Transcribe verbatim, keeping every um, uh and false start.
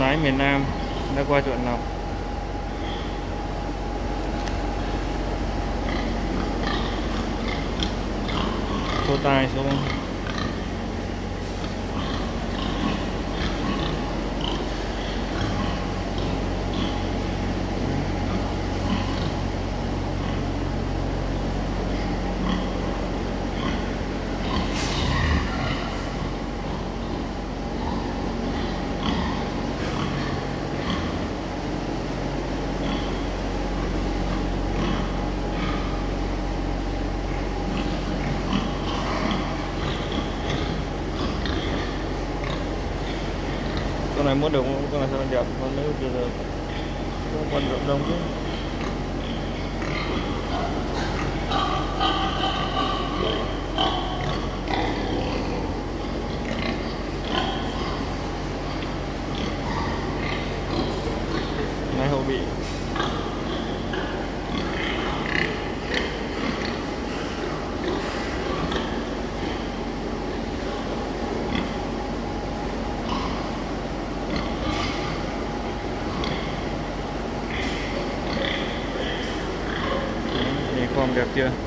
lái miền Nam đã qua chọn lọc. Số tài số con này mua được không? Con này sao đẹp, con nữ bây giờ con rộng đông chứ. Máy hậu bị form đẹp chưa?